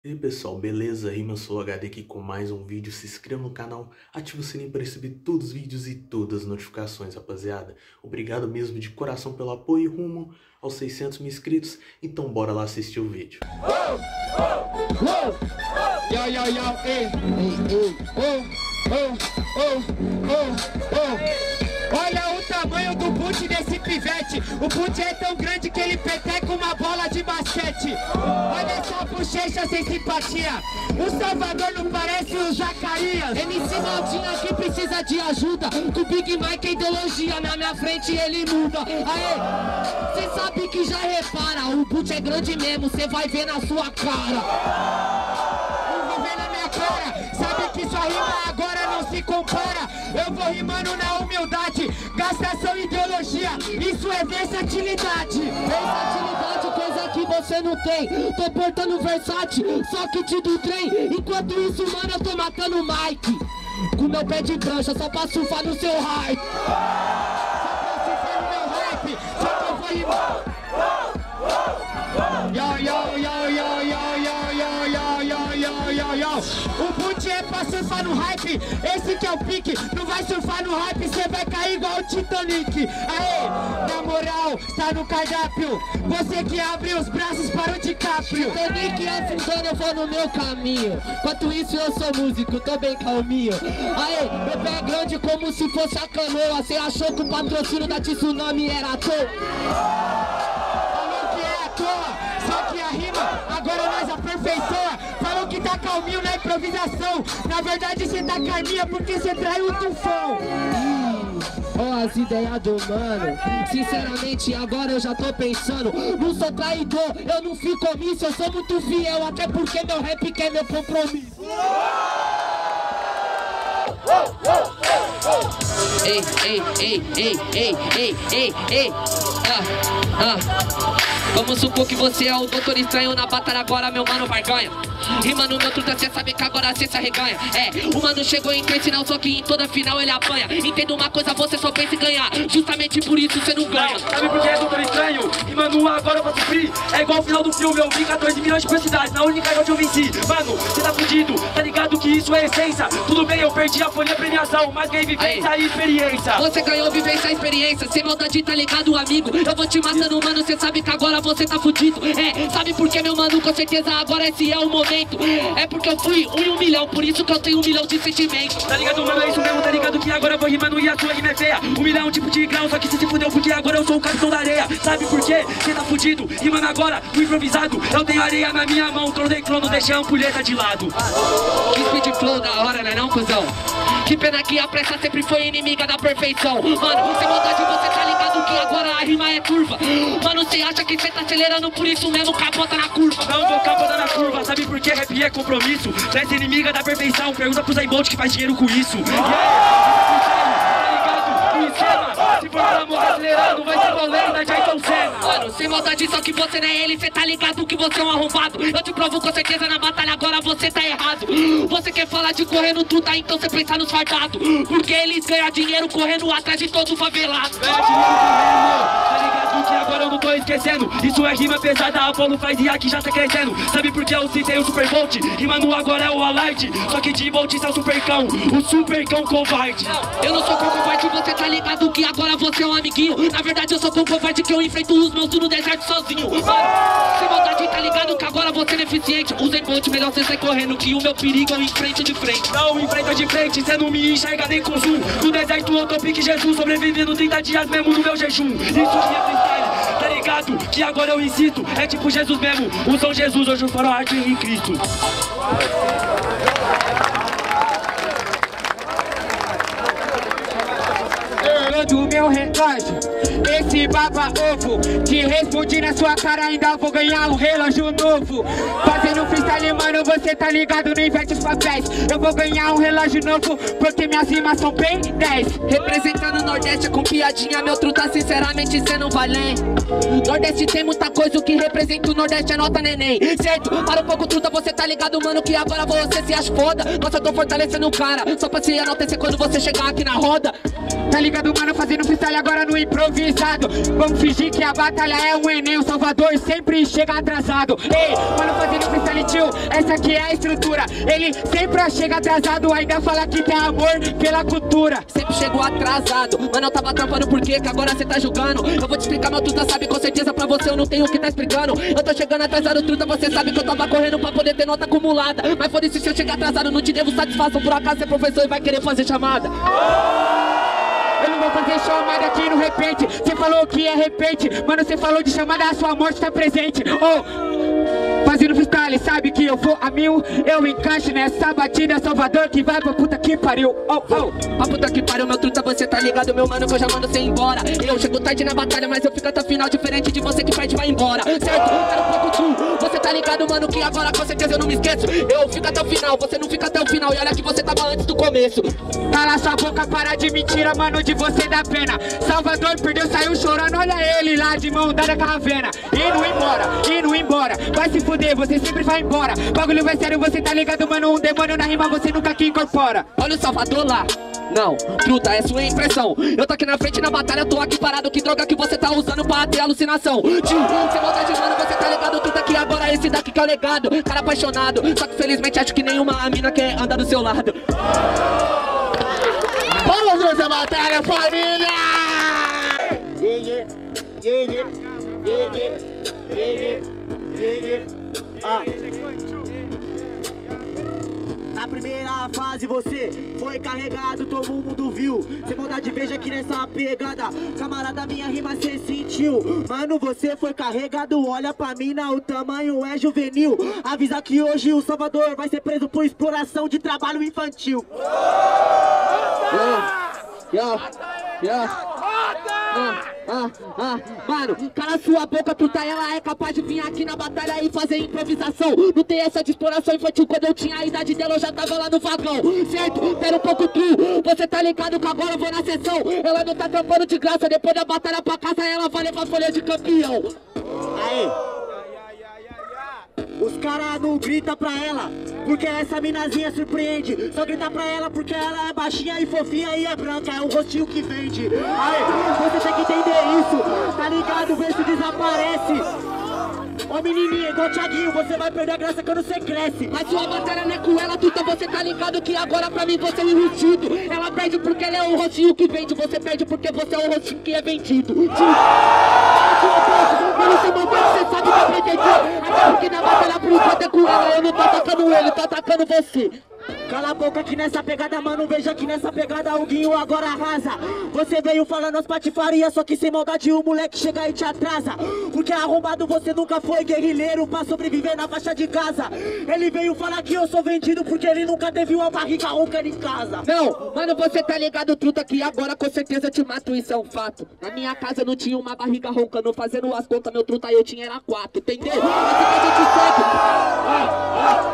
E aí pessoal, beleza? Rima Sou HD aqui com mais um vídeo. Se inscreva no canal, ative o sininho para receber todos os vídeos e todas as notificações, rapaziada. Obrigado mesmo de coração pelo apoio rumo aos 600 mil inscritos. Então bora lá assistir o vídeo. Olha o tamanho do boot desse pivete. O boot é tão grande que ele peteca uma bola de basquete. Olha essa bochecha sem simpatia. O Salvador não parece o Zacarias. MC Maldinho aqui precisa de ajuda. Com o Big Mike a ideologia na minha frente ele muda. Aê, cê sabe que já repara. O boot é grande mesmo, cê vai ver na sua cara. Eu vou ver na minha cara. Sabe que sua rima agora não se compara. Eu vou rimando na humildade, gastação e ideologia, isso é versatilidade. Versatilidade, coisa que você não tem. Tô portando versátil, só que te do trem. Enquanto isso, mano, eu tô matando o Mike com meu pé de prancha, só pra surfar no seu hype. Só pra surfar no meu hype, só que eu vou rimar. O boot é pra surfar no hype, esse que é o pique. Não vai surfar no hype, cê vai cair igual o Titanic. Aê, na moral, tá no cardápio. Você que abre os braços para o DiCaprio. Titanic afundando, eu vou no meu caminho. Enquanto isso eu sou músico, tô bem calminho. Aê, meu pé é grande como se fosse a canoa. Cê achou que o patrocínio da Tsunami era à toa? Falou que é à toa. Só que a rima, agora nós aperfeiçoa. Falou que tá calminho na improvisação. Na verdade cê tá calminha porque cê traiu o tufão. Ó as ideias do mano. Sinceramente agora eu já tô pensando. Não sou traidor, eu não fico omisso. Eu sou muito fiel, até porque meu rap quer meu compromisso. Ei, ei, ei, ei, ei, ei, ei, ei. Vamos supor que você é o Doutor Estranho na batalha agora, meu mano Barganha. Rima no meu truta, cê sabe que agora cê se arreganha. É, o mano chegou em três final, só que em toda final ele apanha. Entenda uma coisa, você só pensa em ganhar. Justamente por isso cê não ganha. Sabe por que é Doutor Estranho? E mano, agora eu vou sofrer. É igual o final do filme, eu vi 14 milhões de publicidades. Na única noite eu venci. Mano, cê tá fudido, tá ligado que isso é essência. Tudo bem, eu perdi a folha premiação, mas ganhei vivência e experiência. Você ganhou vivência e experiência, sem maldade, tá ligado, amigo? Eu vou te matando, mano, cê sabe que agora você tá fudido. É, sabe por que, meu mano? Com certeza agora esse é o momento. É porque eu fui 1 em 1 milhão, por isso que eu tenho 1 milhão de sentimentos. Tá ligado, mano? É isso mesmo, tá ligado que agora eu vou rimando e a sua rima é feia. 1 milhão é um tipo de grau, só que cê se fudeu porque agora eu sou o capitão da areia. Sabe por quê? Cê tá fudido. E mano, agora, no improvisado, eu tenho areia na minha mão. Tronei clono, deixei a ampulheta de lado. Que speed flow da hora, né não, cuzão? Que pena que a pressa sempre foi inimiga da perfeição. Mano, sem maldade você tá ligado que agora a rima é curva. Mano, cê acha que cê tá acelerando, por isso mesmo capota na curva. Não vou capotar na curva, sabe por que rap é compromisso? Pressa inimiga da perfeição, pergunta pro Zayn Bolt que faz dinheiro com isso. Se for pra morrer acelerado, vai ser valendo da Jason Senna. Mano, sem maldade, só que você não é ele, cê tá ligado que você é um arrombado. Eu te provo com certeza na batalha, agora você tá errado. Você quer falar de correndo tudo, então cê pensa nos fardados. Porque eles ganham dinheiro correndo atrás de todo favelado. Ganha dinheiro correndo, tá ligado que agora eu não tô esquecendo. Isso é rima pesada, a Apollo faz e aqui já tá crescendo. Sabe por que eu citei o Super Bolt? Rima no agora é o Alarde. Só que de Bolt é o Supercão, o Supercão covarde. Eu não sou covarde, você tá ligado que agora você é um amiguinho. Na verdade eu sou covarde que eu enfrento os meus no deserto sozinho. Mano, sem maldade, tá ligado que agora você é eficiente. O Zayn Bolt, melhor você sair correndo, que o meu perigo é o enfrente de frente. Não, enfrenta de frente, cê não me enxerga nem com zoom. No deserto eu tô pique Jesus, sobrevivendo 30 dias mesmo no meu jejum. Isso que é freestyle, tá ligado que agora eu insisto. É tipo Jesus mesmo, o São Jesus, hoje eu falo arte em Cristo. Do meu recorde, esse baba-ovo que respondi na sua cara, ainda vou ganhar um relógio novo. Fazendo freestyle, mano, você tá ligado, não inverte os papéis. Eu vou ganhar um relógio novo, porque minhas rimas são bem 10. Representando o Nordeste com piadinha, meu truta, sinceramente cê não vale. Nordeste tem muita coisa, o que representa o Nordeste é nota neném. Certo? Para um pouco, truta, você tá ligado, mano, que agora você se acha foda. Nossa, eu tô fortalecendo o cara, só pra se enaltecer quando você chegar aqui na roda. Tá ligado, mano? Mano, fazendo freestyle agora no improvisado. Vamos fingir que a batalha é um Enem. O Salvador sempre chega atrasado. Ei, mano, fazendo freestyle, tio, essa aqui é a estrutura. Ele sempre chega atrasado, ainda fala que tem amor pela cultura. Sempre chegou atrasado, mano, eu tava trampando por quê? Que agora cê tá julgando. Eu vou te explicar, meu truta sabe com certeza. Pra você eu não tenho o que tá explicando. Eu tô chegando atrasado, truta, você sabe que eu tava correndo pra poder ter nota acumulada. Mas foda-se se eu chegar atrasado, não te devo satisfação. Por acaso você é professor e vai querer fazer chamada. Eu não vou fazer chamada aqui no repente. Cê falou que é repente, mano, cê falou de chamada, a sua morte tá presente. Oh, fazendo freestyle, sabe que eu vou a mil. Eu encaixo nessa batida, Salvador, que vai pra puta que pariu. Oh, oh, pra puta que pariu, meu truta, você tá ligado, meu mano, que eu já mando cê embora. Eu chego tarde na batalha, mas eu fico até o final. Diferente de você que perde, vai embora. Certo? Quero um pouco tu. Você tá ligado, mano, que agora com certeza eu não me esqueço. Eu fico até o final, você não fica até o final. E olha que você tava antes do começo. Cala sua boca, para de mentira, mano, de você dá pena. Salvador perdeu, saiu chorando, olha ele lá de mão dada com a ravena. Indo embora, vai se fuder, você sempre vai embora. Bagulho vai sério, você tá ligado, mano, um demônio na rima, você nunca que incorpora. Olha o Salvador lá. Não, truta, é sua impressão. Eu tô aqui na frente na batalha, tô aqui parado. Que droga que você tá usando pra ter alucinação? Tio, você volta de mano, você tá ligado, truta, que agora esse daqui que é o legado. Cara apaixonado, só que felizmente acho que nenhuma mina quer andar do seu lado. Vamos nessa batalha, família! Na primeira fase você foi carregado, todo mundo viu. Sem maldade, veja que nessa pegada, camarada, minha rima cê sentiu. Mano, você foi carregado, olha pra mina, o tamanho é juvenil. Avisa que hoje o Salvador vai ser preso por exploração de trabalho infantil. Mano, cala sua boca, truta, ela é capaz de vir aqui na batalha e fazer improvisação. Não tem essa de exploração infantil, quando eu tinha a idade dela eu já tava lá no vagão. Certo? Pera um pouco tu, você tá ligado que agora eu vou na sessão. Ela não tá trampando de graça, depois da batalha pra casa ela vai levar folha de campeão. Aí, os caras não gritam pra ela, porque essa minazinha surpreende. Só grita pra ela porque ela é baixinha e fofinha e é branca, é o rostinho que vende. Aí, você tem que entender isso, tá ligado? Vê se desaparece. Ô menininha, igual o Thiaguinho, você vai perder a graça quando você cresce. Mas sua batalha não é com ela, truta, você tá ligado que agora pra mim você é um enrustido. Ela perde porque ela é o rostinho que vende, você perde porque você é o rostinho que é vendido. Mano, seu momento você sabe que é pretendeu. Até porque na batalha por enquanto é com ela, eu não tô atacando ele, tô atacando você. Cala a boca que nessa pegada, mano, veja que nessa pegada o Guinho agora arrasa. Você veio falando as patifarias, só que sem maldade o moleque chega e te atrasa. Porque arrombado você nunca foi guerrilheiro pra sobreviver na faixa de casa. Ele veio falar que eu sou vendido porque ele nunca teve uma barriga ronca em casa. Não, mano, você tá ligado, truta, que agora com certeza eu te mato, isso é um fato. Na minha casa não tinha uma barriga roncando, fazendo as contas, meu truta, eu tinha era 4, entendeu? Assim que a gente segue.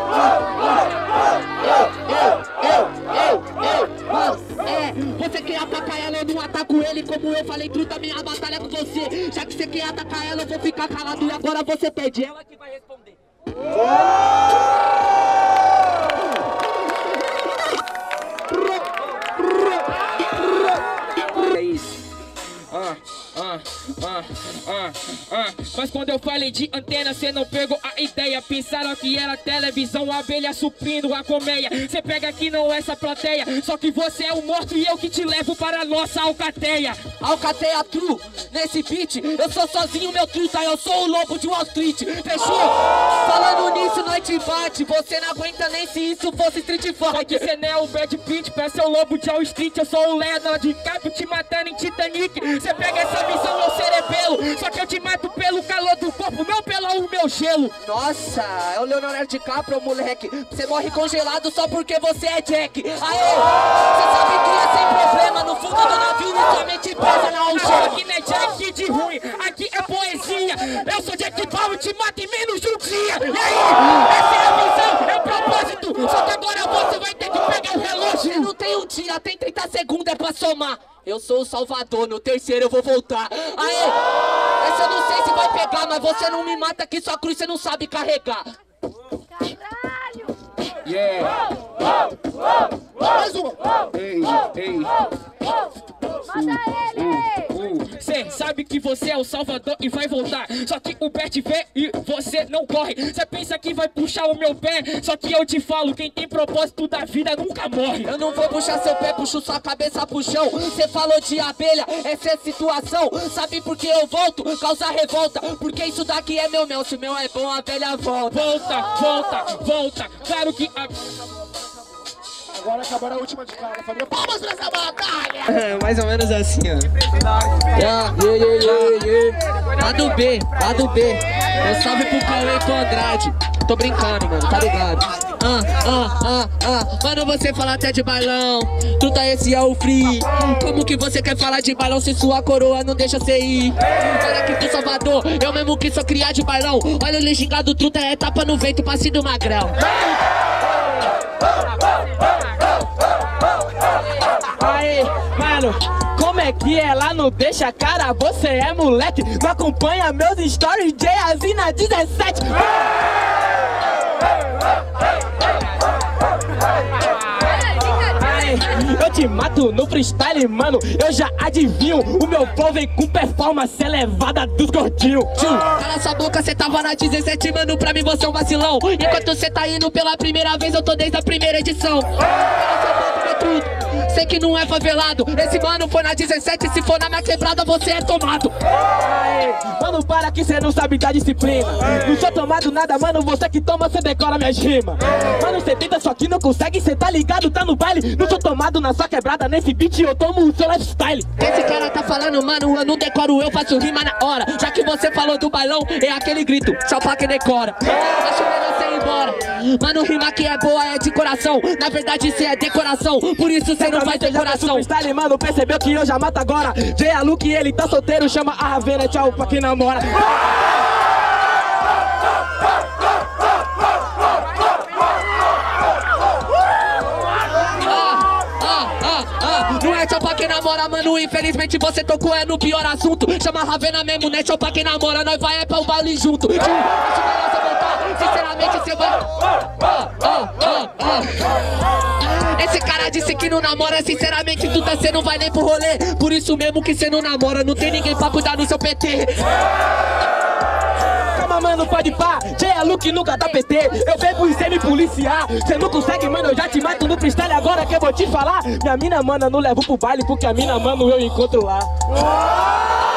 Você quer atacar ela, eu não ataco ele. Como eu falei, truta, minha batalha é com você. Já que você quer atacar ela, eu vou ficar calado e agora você pede. Ela que vai responder. É isso. Mas quando eu falei de antena, cê não pegou a ideia. Pensaram que era televisão, a abelha suprindo a colmeia. Cê pega aqui não essa plateia, só que você é o morto e eu que te levo para a nossa alcateia. Alcateia true, nesse beat, eu sou sozinho, meu truta, eu sou o lobo de Wall Street. Fechou? Falando nisso, nós te bate. Você não aguenta nem se isso fosse Street Fight. Cê não é o Bad Pitt, pra ser o lobo de Wall Street. Eu sou o Leonardo DiCaprio te matando em Titanic. Cê pega essa visão, meu cerebelo, só que eu te mato pelo calor do corpo, não pelo meu gelo. Nossa, é o Leonardo DiCaprio, moleque. Você morre congelado só porque você é Jack. Aê, você sabe que é sem problema. No fundo do navio, somente pesa na algema. Aqui não é Jack de ruim, aqui é poesia. Eu sou Jack Bauer e te mato em menos de um dia. E aí, essa é a visão, é o propósito. Só que agora você vai ter que pegar o relógio. Não tem um dia, tem 30 segundos, é pra somar. Eu sou o Salvador, no terceiro eu vou voltar. Aê! Essa eu não sei se vai pegar, mas você não me mata que sua cruz você não sabe carregar. Caralho! Yeah! Mais uma! Ei, ei! Cê sabe que você é o salvador e vai voltar. Só que o Bert vê e você não corre. Cê pensa que vai puxar o meu pé. Só que eu te falo, quem tem propósito da vida nunca morre. Eu não vou puxar seu pé, puxo sua cabeça pro chão. Cê falou de abelha, essa é a situação. Sabe por que eu volto? Causa revolta. Porque isso daqui é meu mel, se o meu é bom a velha volta. Volta, volta, volta. Claro que Agora acabaram a última de cara, família. Palmas pra essa batalha! Mais ou menos assim, ó. Lado B, lado B. Um salve pro Cauê e pro Andrade. Tô brincando, mano, tá ligado? Mano, você fala até de bailão. Truta, esse é o free. Como que você quer falar de bailão se sua coroa não deixa você ir? Olha aqui do Salvador, eu mesmo que sou criado de bailão. Olha o gingado, truta é tapa no vento, passe do magrão. Aí, mano, como é que ela não deixa cara? Você é moleque, não acompanha meus stories de Azina 17. Eu te mato no freestyle, mano, eu já adivinho. O meu flow vem com performance elevada dos gordinhos. Cala sua boca, cê tava na 17, mano, pra mim você é um vacilão. Enquanto cê tá indo pela primeira vez, eu tô desde a primeira edição. Cala sua boca, é tudo. Sei que não é favelado, esse mano foi na 17, se for na minha quebrada, você é tomado. Mano, para que cê não sabe da disciplina. Não sou tomado nada, mano, você que toma, cê decora minhas rimas. Mano, cê tenta, só que não consegue, cê tá ligado, tá no baile. Não sou tomado na sua quebrada, nesse beat eu tomo o seu lifestyle. Esse cara tá falando, mano, eu não decoro, eu faço rima na hora. Já que você falou do bailão, é aquele grito, só pra quem decora. Acho melhor você ir embora. Mano, rima que é boa é de coração. Na verdade, cê é decoração, por isso cê não faz decoração. Freestyle, mano, percebeu que eu já mato agora. Jay a Luke, ele tá solteiro, chama a Ravena, tchau pra quem namora. Não é só pra quem namora, mano, infelizmente você tocou é no pior assunto. Chama a Ravena mesmo, não é só pra quem namora, nós vai é pra o baile junto. Acho melhor você voltar, sinceramente você vai... Esse cara disse que não namora, sinceramente tu cê não vai nem pro rolê. Por isso mesmo que cê não namora, não tem ninguém pra cuidar do seu PT. Calma, mano, pode pá, Jay a Luke nunca dá PT. Eu venho e cê me policiar, cê não consegue, mano, eu já te mato no freestyle. Agora que eu vou te falar, minha mina, mano, eu não levo pro baile, porque a mina, mano, eu encontro lá.